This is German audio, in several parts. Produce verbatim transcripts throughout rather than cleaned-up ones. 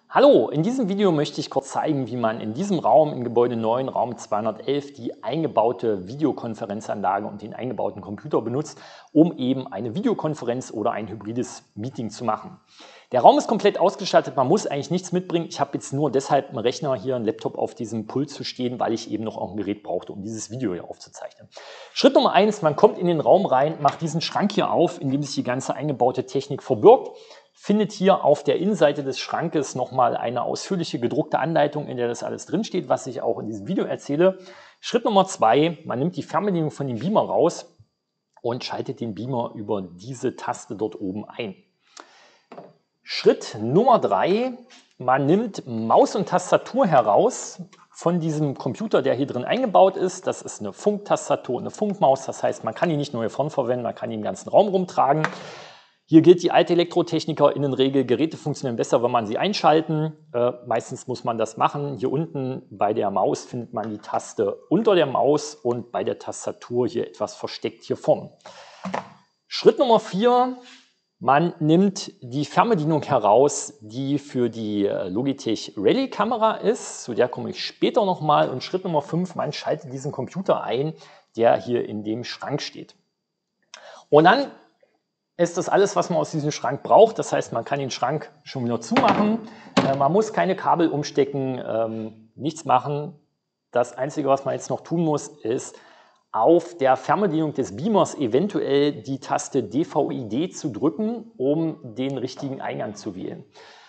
Hallo, in diesem Video möchte ich kurz zeigen, wie man in diesem Raum, in Gebäude neun, Raum zweihundertelf, die eingebaute Videokonferenzanlage und den eingebauten Computer benutzt, um eben eine Videokonferenz oder ein hybrides Meeting zu machen. Der Raum ist komplett ausgestattet, man muss eigentlich nichts mitbringen. Ich habe jetzt nur deshalb einen Rechner hier, einen Laptop auf diesem Pult zu stehen, weil ich eben noch ein Gerät brauchte, um dieses Video hier aufzuzeichnen. Schritt Nummer eins, man kommt in den Raum rein, macht diesen Schrank hier auf, in dem sich die ganze eingebaute Technik verbirgt. Findet hier auf der Innenseite des Schrankes nochmal eine ausführliche gedruckte Anleitung, in der das alles drinsteht, was ich auch in diesem Video erzähle. Schritt Nummer zwei, man nimmt die Fernbedienung von dem Beamer raus und schaltet den Beamer über diese Taste dort oben ein. Schritt Nummer drei, man nimmt Maus und Tastatur heraus von diesem Computer, der hier drin eingebaut ist. Das ist eine Funktastatur und eine Funkmaus, das heißt, man kann die nicht nur hier vorne verwenden, man kann die im ganzen Raum rumtragen. Hier gilt die alte Elektrotechniker-Innenregel, Geräte funktionieren besser, wenn man sie einschalten. Äh, meistens muss man das machen. Hier unten bei der Maus findet man die Taste unter der Maus und bei der Tastatur hier etwas versteckt hier vorne. Schritt Nummer vier, man nimmt die Fernbedienung heraus, die für die Logitech Rally-Kamera ist. Zu der komme ich später nochmal. Und Schritt Nummer fünf, man schaltet diesen Computer ein, der hier in dem Schrank steht. Und dann ist das alles, was man aus diesem Schrank braucht. Das heißt, man kann den Schrank schon wieder zumachen. Äh, man muss keine Kabel umstecken, ähm, nichts machen. Das Einzige, was man jetzt noch tun muss, ist auf der Fernbedienung des Beamers eventuell die Taste D V I D zu drücken, um den richtigen Eingang zu wählen.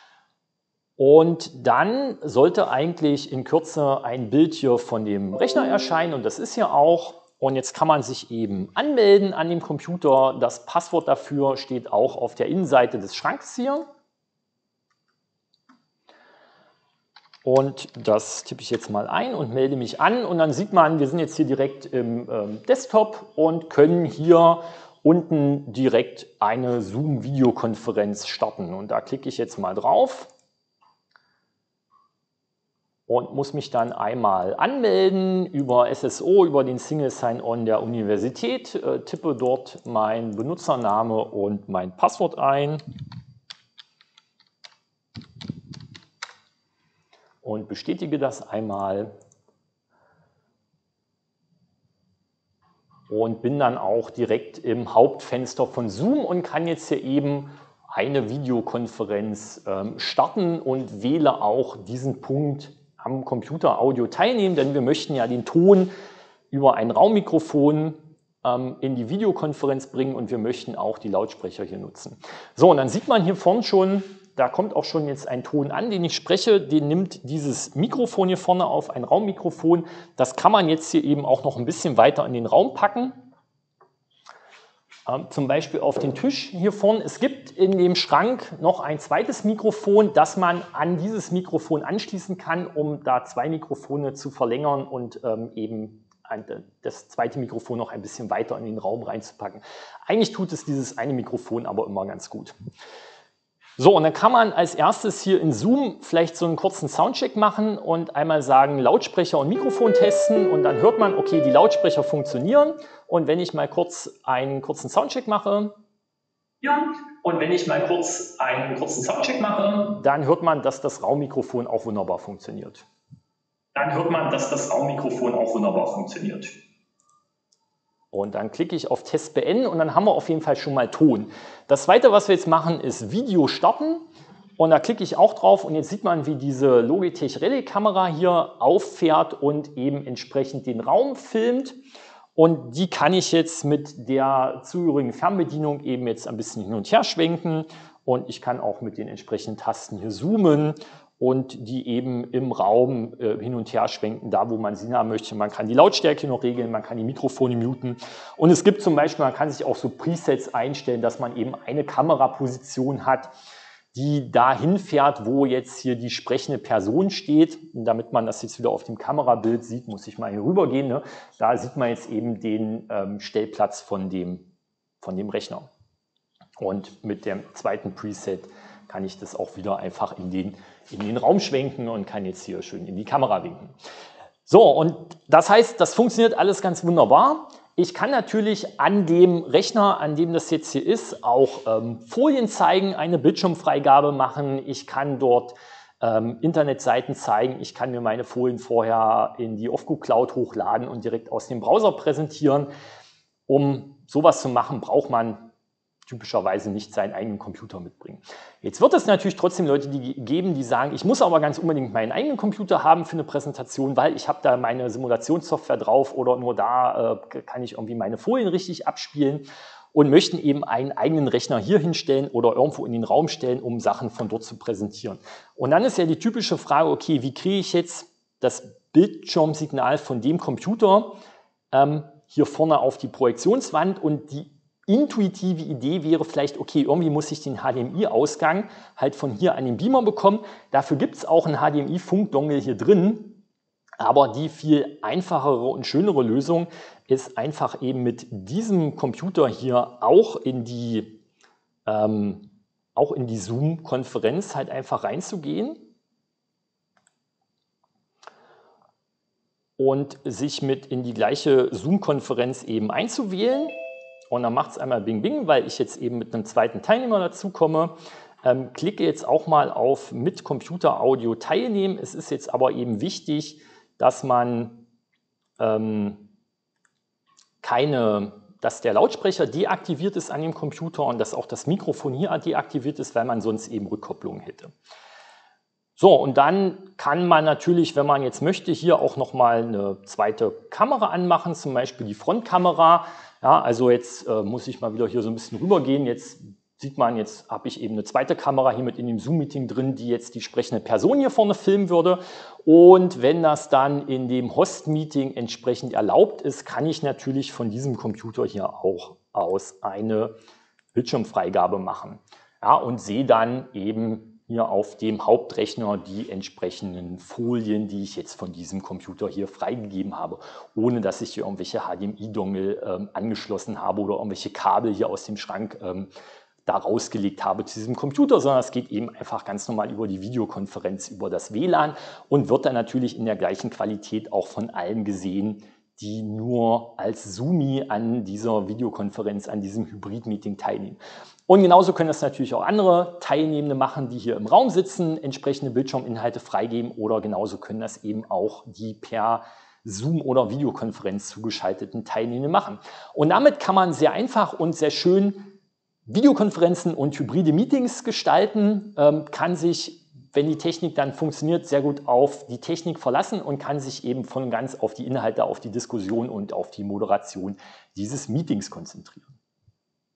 Und dann sollte eigentlich in Kürze ein Bild hier von dem Rechner erscheinen und das ist hier auch. Und jetzt kann man sich eben anmelden an dem Computer. Das Passwort dafür steht auch auf der Innenseite des Schranks hier. Und das tippe ich jetzt mal ein und melde mich an. Und dann sieht man, wir sind jetzt hier direkt im ähm, Desktop und können hier unten direkt eine Zoom-Videokonferenz starten. Und da klicke ich jetzt mal drauf und muss mich dann einmal anmelden über S S O, über den Single Sign-On der Universität, äh, tippe dort meinen Benutzername und mein Passwort ein und bestätige das einmal und bin dann auch direkt im Hauptfenster von Zoom und kann jetzt hier eben eine Videokonferenz ähm, starten und wähle auch diesen Punkt am Computer Audio teilnehmen, denn wir möchten ja den Ton über ein Raummikrofon ähm, in die Videokonferenz bringen und wir möchten auch die Lautsprecher hier nutzen. So, und dann sieht man hier vorne schon, da kommt auch schon jetzt ein Ton an, den ich spreche, den nimmt dieses Mikrofon hier vorne auf, ein Raummikrofon. Das kann man jetzt hier eben auch noch ein bisschen weiter in den Raum packen. Zum Beispiel auf den Tisch hier vorne. Es gibt in dem Schrank noch ein zweites Mikrofon, das man an dieses Mikrofon anschließen kann, um da zwei Mikrofone zu verlängern und ähm, eben ein, das zweite Mikrofon noch ein bisschen weiter in den Raum reinzupacken. Eigentlich tut es dieses eine Mikrofon aber immer ganz gut. So, und dann kann man als erstes hier in Zoom vielleicht so einen kurzen Soundcheck machen und einmal sagen, Lautsprecher und Mikrofon testen und dann hört man, okay, die Lautsprecher funktionieren. Und wenn ich mal kurz einen kurzen Soundcheck mache, ja, und wenn ich mal kurz einen kurzen Soundcheck mache, dann hört man, dass das Raummikrofon auch wunderbar funktioniert. Dann hört man, dass das Raummikrofon auch wunderbar funktioniert. Und dann klicke ich auf Test beenden und dann haben wir auf jeden Fall schon mal Ton. Das zweite, was wir jetzt machen, ist Video starten. Und da klicke ich auch drauf und jetzt sieht man, wie diese Logitech Rally-Kamera hier auffährt und eben entsprechend den Raum filmt. Und die kann ich jetzt mit der zugehörigen Fernbedienung eben jetzt ein bisschen hin und her schwenken. Und ich kann auch mit den entsprechenden Tasten hier zoomen und die eben im Raum äh, hin und her schwenken, da wo man sie haben möchte. Man kann die Lautstärke noch regeln, man kann die Mikrofone muten. Und es gibt zum Beispiel, man kann sich auch so Presets einstellen, dass man eben eine Kameraposition hat, die dahin fährt, wo jetzt hier die sprechende Person steht. Und damit man das jetzt wieder auf dem Kamerabild sieht, muss ich mal hier rübergehen. Ne? Da sieht man jetzt eben den ähm, Stellplatz von dem, von dem Rechner. Und mit dem zweiten Preset kann ich das auch wieder einfach in den, in den Raum schwenken und kann jetzt hier schön in die Kamera winken. So, und das heißt, das funktioniert alles ganz wunderbar. Ich kann natürlich an dem Rechner, an dem das jetzt hier ist, auch ähm, Folien zeigen, eine Bildschirmfreigabe machen. Ich kann dort ähm, Internetseiten zeigen. Ich kann mir meine Folien vorher in die Ofgo Cloud hochladen und direkt aus dem Browser präsentieren. Um sowas zu machen, braucht man typischerweise nicht seinen eigenen Computer mitbringen. Jetzt wird es natürlich trotzdem Leute die geben, die sagen, ich muss aber ganz unbedingt meinen eigenen Computer haben für eine Präsentation, weil ich habe da meine Simulationssoftware drauf oder nur da äh, kann ich irgendwie meine Folien richtig abspielen und möchten eben einen eigenen Rechner hier hinstellen oder irgendwo in den Raum stellen, um Sachen von dort zu präsentieren. Und dann ist ja die typische Frage, okay, wie kriege ich jetzt das Bildschirmsignal von dem Computer ähm, hier vorne auf die Projektionswand? Und die intuitive Idee wäre vielleicht, okay, irgendwie muss ich den H D M I-Ausgang halt von hier an den Beamer bekommen. Dafür gibt es auch einen H D M I-Funkdongle hier drin. Aber die viel einfachere und schönere Lösung ist einfach eben mit diesem Computer hier auch in die, ähm, auch in die Zoom-Konferenz halt einfach reinzugehen und sich mit in die gleiche Zoom-Konferenz eben einzuwählen. Und dann macht es einmal Bing Bing, weil ich jetzt eben mit einem zweiten Teilnehmer dazu komme. Ähm, klicke jetzt auch mal auf mit Computer Audio teilnehmen. Es ist jetzt aber eben wichtig, dass man ähm, keine, dass der Lautsprecher deaktiviert ist an dem Computer und dass auch das Mikrofon hier deaktiviert ist, weil man sonst eben Rückkopplung hätte. So, und dann kann man natürlich, wenn man jetzt möchte, hier auch nochmal eine zweite Kamera anmachen, zum Beispiel die Frontkamera. Ja, also jetzt äh, muss ich mal wieder hier so ein bisschen rübergehen. Jetzt sieht man, jetzt habe ich eben eine zweite Kamera hier mit in dem Zoom-Meeting drin, die jetzt die sprechende Person hier vorne filmen würde. Und wenn das dann in dem Host-Meeting entsprechend erlaubt ist, kann ich natürlich von diesem Computer hier auch aus eine Bildschirmfreigabe machen. Ja, und sehe dann eben hier auf dem Hauptrechner die entsprechenden Folien, die ich jetzt von diesem Computer hier freigegeben habe, ohne dass ich hier irgendwelche H D M I-Dongle ähm, angeschlossen habe oder irgendwelche Kabel hier aus dem Schrank ähm, da rausgelegt habe zu diesem Computer, sondern es geht eben einfach ganz normal über die Videokonferenz, über das W L A N und wird dann natürlich in der gleichen Qualität auch von allen gesehen, die nur als Zoomie an dieser Videokonferenz, an diesem Hybrid-Meeting teilnehmen. Und genauso können das natürlich auch andere Teilnehmende machen, die hier im Raum sitzen, entsprechende Bildschirminhalte freigeben, oder genauso können das eben auch die per Zoom oder Videokonferenz zugeschalteten Teilnehmende machen. Und damit kann man sehr einfach und sehr schön Videokonferenzen und hybride Meetings gestalten, ähm, kann sich, wenn die Technik dann funktioniert, sehr gut auf die Technik verlassen und kann sich eben von ganz auf die Inhalte, auf die Diskussion und auf die Moderation dieses Meetings konzentrieren.